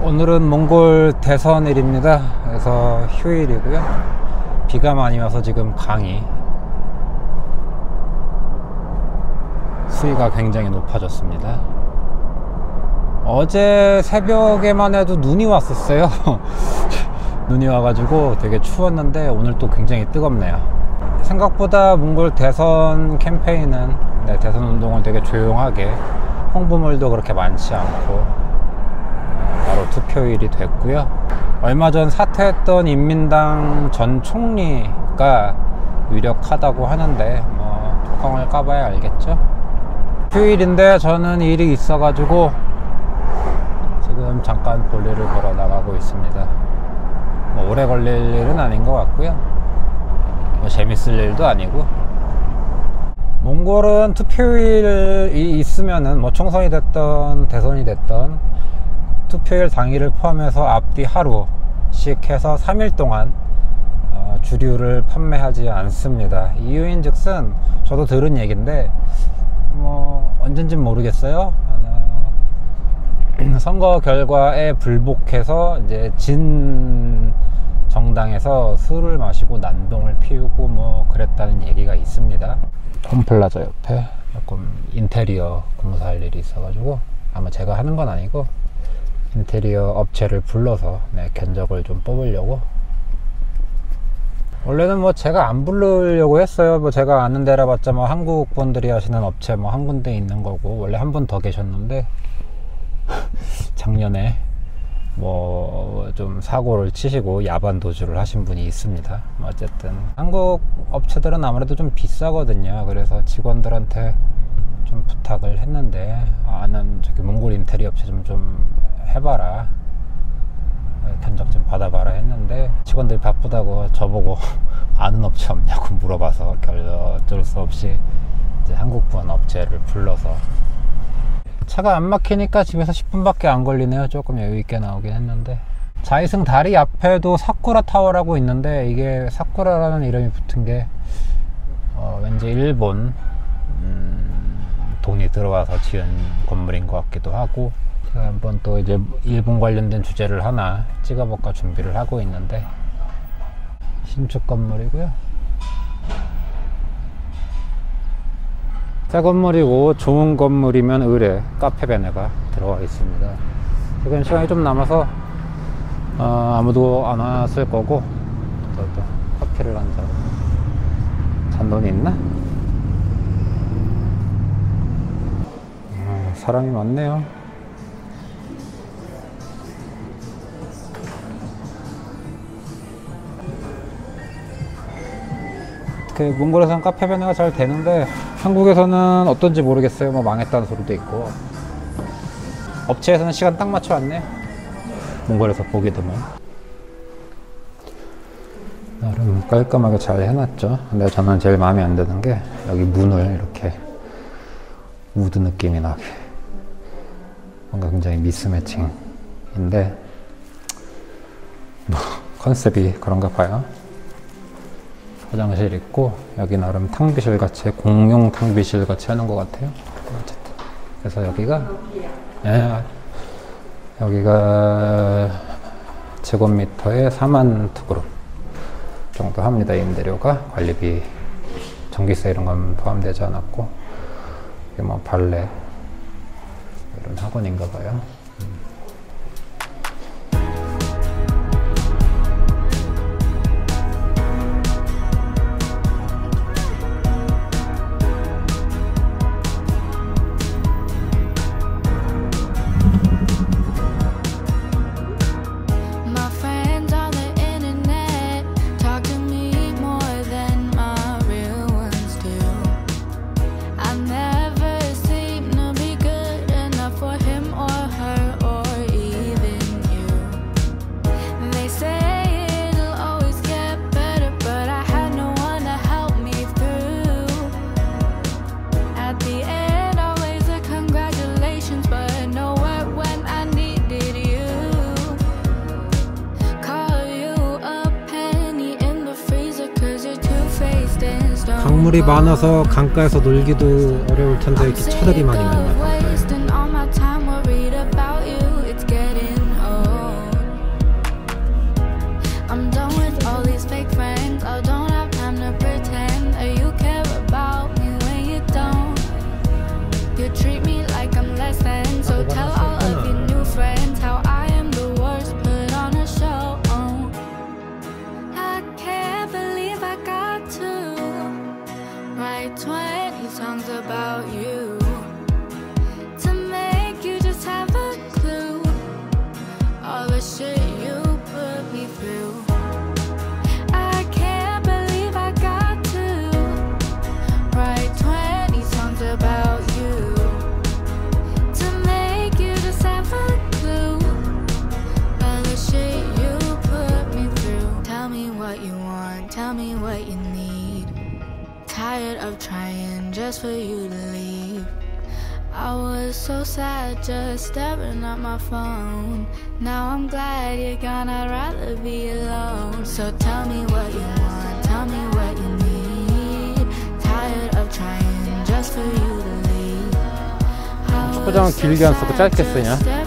오늘은 몽골 대선일입니다. 그래서 휴일이고요. 비가 많이 와서 지금 강이 수위가 굉장히 높아졌습니다. 어제 새벽에만 해도 눈이 왔었어요. 눈이 와가지고 되게 추웠는데 오늘 또 굉장히 뜨겁네요. 생각보다 몽골 대선 캠페인은 대선 운동은 되게 조용하게, 홍보물도 그렇게 많지 않고 바로 투표일이 됐고요. 얼마 전 사퇴했던 인민당 전 총리가 유력하다고 하는데 뭐 뚜껑을 까봐야 알겠죠. 휴일인데 저는 일이 있어가지고 지금 잠깐 볼일을 보러 나가고 있습니다. 뭐 오래 걸릴 일은 아닌 것 같고요. 뭐 재밌을 일도 아니고. 몽골은 투표일이 있으면은 뭐 총선이 됐던 대선이 됐던 투표일 당일을 포함해서 앞뒤 하루씩 해서 3일 동안 주류를 판매하지 않습니다. 이유인 즉슨 저도 들은 얘기인데 뭐 언젠진 모르겠어요. 선거 결과에 불복해서 이제 진 정당에서 술을 마시고 난동을 피우고 뭐 그랬다는 얘기가 있습니다. 홈플라자 옆에 조금 인테리어 공사할 일이 있어가지고 아마 제가 하는 건 아니고 인테리어 업체를 불러서 견적을 좀 뽑으려고. 원래는 뭐 제가 안 부르려고 했어요. 뭐 제가 아는 데라 봤자 뭐 한국 분들이 하시는 업체 뭐 한 군데 있는 거고, 원래 한 분 더 계셨는데 작년에 뭐 좀 사고를 치시고 야반 도주를 하신 분이 있습니다. 어쨌든 한국 업체들은 아무래도 좀 비싸거든요. 그래서 직원들한테 좀 부탁을 했는데 아는 저기 몽골 인테리어 업체 좀 해봐라, 견적 좀 받아봐라 했는데 직원들이 바쁘다고 저보고 아는 업체 없냐고 물어봐서 어쩔 수 없이 이제 한국분 업체를 불러서. 차가 안 막히니까 집에서 10분밖에 안 걸리네요. 조금 여유있게 나오긴 했는데. 자이승 다리 앞에도 사쿠라 타워라고 있는데 이게 사쿠라라는 이름이 붙은 게 왠지 일본 돈이 들어와서 지은 건물인 것 같기도 하고. 제가 한번 또 이제 일본 관련된 주제를 하나 찍어볼까 준비를 하고 있는데, 신축 건물이고요. 새 건물이고 좋은 건물이면 의뢰 카페 베네가 들어와 있습니다. 지금 시간이 좀 남아서 아무도 안 왔을 거고 저도 커피를 한 잔 돈이 있나? 사람이 많네요. 몽골에서는 카페 베네가 잘 되는데 한국에서는 어떤지 모르겠어요. 뭐 망했다는 소리도 있고. 업체에서는 시간 딱 맞춰 왔네. 몽골에서 보기 드문. 나름 깔끔하게 잘 해놨죠. 근데 저는 제일 마음에 안 드는 게 여기 문을 이렇게 우드 느낌이 나게, 뭔가 굉장히 미스매칭인데 뭐 컨셉이 그런가 봐요. 화장실 있고 여기 나름 탕비실 같이, 공용 탕비실 같이 하는 것 같아요. 어쨌든 그래서 여기가 제곱미터에 4만 투그룹 정도 합니다. 임대료가. 관리비, 전기세 이런 건 포함되지 않았고, 이게 뭐 발레 이런 학원인가 봐요. 강물이 많아서 강가에서 놀기도 어려울 텐데 이렇게 차들이 많이 만나요. Tired of trying just for you to leave. I was so sad just staring at my phone. Now I'm glad you're gone, I'd rather be alone. So tell me what you want, tell me what you need. Tired of trying just for you to leave. 축구장은 길게 안 쓰고 짧게 쓰냐?